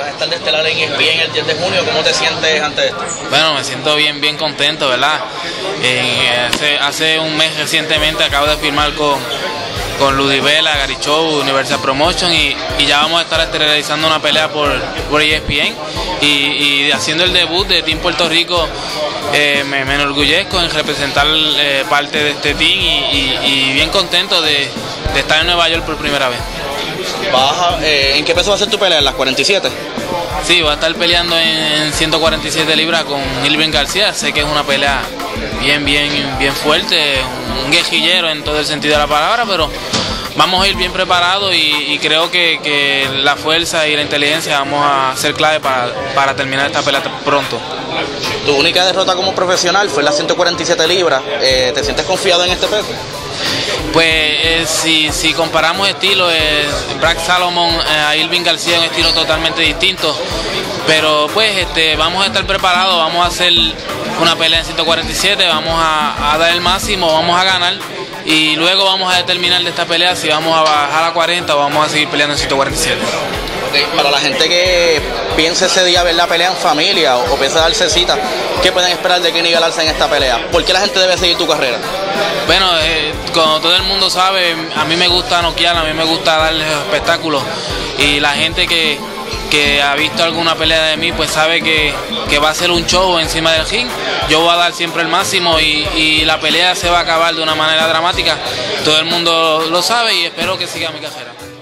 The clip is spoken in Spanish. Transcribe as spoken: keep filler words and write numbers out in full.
vas a estar de estelar en E S P N el diez de junio. ¿Cómo te sientes ante esto? Bueno, me siento bien, bien contento, ¿verdad? Eh, hace, hace un mes recientemente acabo de firmar con, con Ludivela, Gary Show, Universal Promotion y, y ya vamos a estar realizando una pelea por, por E S P N y, y haciendo el debut de Team Puerto Rico. Eh, me, me enorgullezco en representar eh, parte de este team y, y, y bien contento de, de estar en Nueva York por primera vez. Baja, eh, ¿En qué peso va a ser tu pelea? ¿En las cuarenta y siete? Sí, voy a estar peleando en, en ciento cuarenta y siete libras con Irving García. Sé que es una pelea bien, bien, bien fuerte, un guerrillero en todo el sentido de la palabra, pero vamos a ir bien preparados y, y creo que, que la fuerza y la inteligencia vamos a ser clave para, para terminar esta pelea pronto. Tu única derrota como profesional fue en las ciento cuarenta y siete libras. Eh, ¿Te sientes confiado en este peso? Pues eh, si, si comparamos estilos, eh, Brad Salomon eh, a Irving García es un estilo totalmente distinto, pero pues este, vamos a estar preparados, vamos a hacer una pelea en ciento cuarenta y siete, vamos a, a dar el máximo, vamos a ganar y luego vamos a determinar de esta pelea si vamos a bajar a cuarenta o vamos a seguir peleando en ciento cuarenta y siete. Okay. Para la gente que piense ese día ver la pelea en familia o, o piensa darse cita, ¿qué pueden esperar de Kenny Galarza en esta pelea? ¿Por qué la gente debe seguir tu carrera? Bueno, eh, como todo el mundo sabe, a mí me gusta noquear, a mí me gusta darles espectáculos y la gente que, que ha visto alguna pelea de mí pues sabe que, que va a ser un show encima del ring. Yo voy a dar siempre el máximo y, y la pelea se va a acabar de una manera dramática. Todo el mundo lo sabe y espero que siga mi carrera.